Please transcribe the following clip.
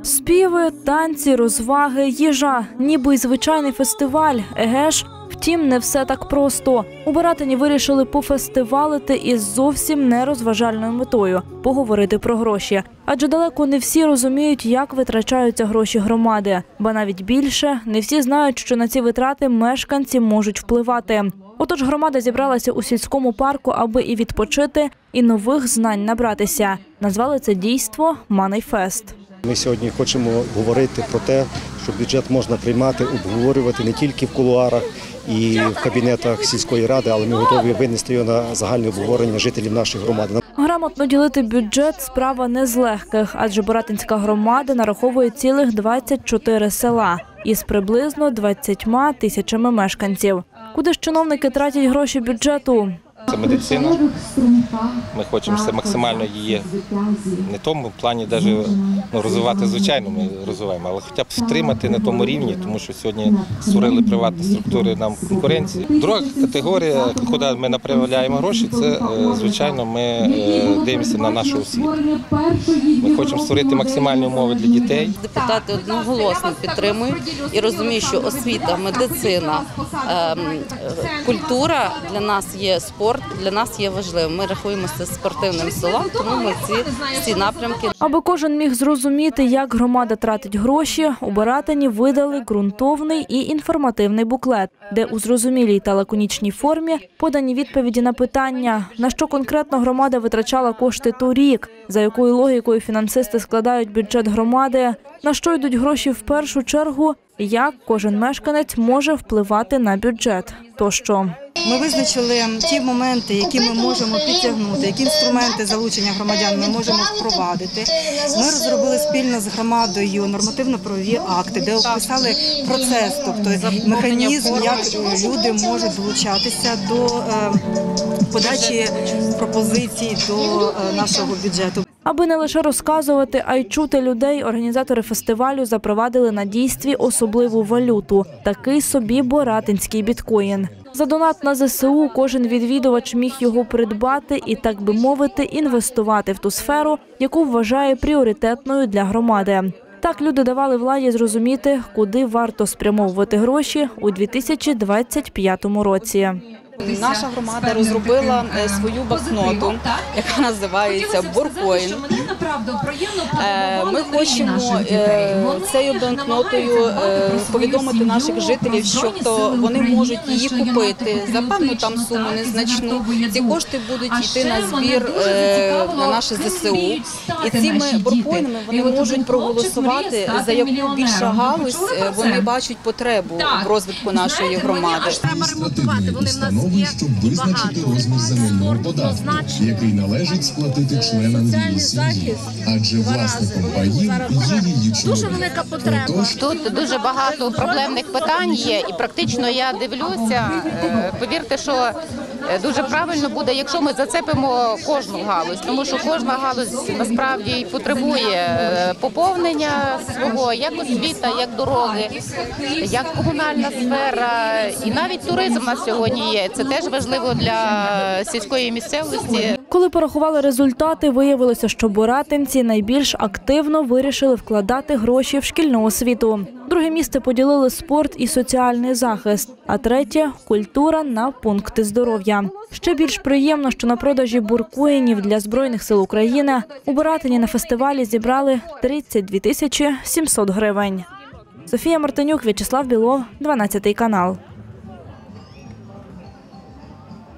Співи, танці, розваги, їжа. Ніби й звичайний фестиваль. Еге ж. Втім, не все так просто. У Баратині вирішили пофестивалити із зовсім нерозважальною метою – поговорити про гроші. Адже далеко не всі розуміють, як витрачаються гроші громади. Ба навіть більше, не всі знають, що на ці витрати мешканці можуть впливати. Отож громада зібралася у сільському парку, аби і відпочити, і нових знань набратися. Назвали це дійство «Манейфест». Ми сьогодні хочемо говорити про те, що бюджет можна приймати, обговорювати не тільки в кулуарах і в кабінетах сільської ради, але ми готові винести його на загальне обговорення жителів нашої громади. Грамотно ділити бюджет – справа не з легких, адже Баратинська громада нараховує цілих 24 села із приблизно 20 тисячами мешканців. Куди ж чиновники тратять гроші бюджету? Це медицина. Ми хочемо все максимально її не в тому плані навіть розвивати, звичайно, ми розвиваємо, але хоча б втримати на тому рівні, тому що сьогодні створили приватні структури нам конкуренції. Друга категорія, куди ми направляємо гроші, це, звичайно, ми дивимося на нашу освіту. Ми хочемо створити максимальні умови для дітей. Депутати одноголосно підтримують і розуміють, що освіта, медицина, культура для нас є спорт. Для нас є важливим. Ми рахуємося спортивним селом, тому ми ці напрямки. Аби кожен міг зрозуміти, як громада тратить гроші, у Баратині видали ґрунтовний і інформативний буклет, де у зрозумілій та лаконічній формі подані відповіді на питання, на що конкретно громада витрачала кошти торік, за якою логікою фінансисти складають бюджет громади, на що йдуть гроші в першу чергу, як кожен мешканець може впливати на бюджет тощо. Ми визначили ті моменти, які ми можемо підтягнути, які інструменти залучення громадян ми можемо впровадити. Ми розробили спільно з громадою нормативно-правові акти, де описали процес, тобто механізм, як люди можуть долучатися до подачі пропозицій до нашого бюджету. Аби не лише розказувати, а й чути людей, організатори фестивалю запровадили на дійстві особливу валюту – такий собі баратинський біткоін. За донат на ЗСУ кожен відвідувач міг його придбати і, так би мовити, інвестувати в ту сферу, яку вважає пріоритетною для громади. Так люди давали владі зрозуміти, куди варто спрямовувати гроші у 2025 році. Наша громада розробила свою банкноту, яка називається «Боркоін». Ми хочемо цією банкнотою повідомити наших жителів, що вони можуть її купити за певну там суму незначну. Ці кошти будуть йти на збір на наше ЗСУ. І цими боркоїнами вони можуть проголосувати, за яку більша галузь вони бачать потребу в розвитку нашої громади. Треба ремонтувати, вони в нас щоб визначити розмір земельного податку, який належить сплатити членам її сім'ї. Адже власником паїв є її чоловік. Дуже велика потреба. Тут дуже багато проблемних питань є, і практично я дивлюся, повірте, що дуже правильно буде, якщо ми зацепимо кожну галузь, тому що кожна галузь насправді потребує поповнення свого, як освіта, як дороги, як комунальна сфера, і навіть туризм у нас сьогодні є. Це теж важливо для сільської місцевості. Коли порахували результати, виявилося, що баратинці найбільш активно вирішили вкладати гроші в шкільну освіту. Друге місце поділили спорт і соціальний захист, а третє – культура на пункти здоров'я. Ще більш приємно, що на продажі боркоїнів для Збройних сил України у Баратині на фестивалі зібрали 32 700 гривень. Софія Мартинюк, В'ячеслав Білов, 12 канал.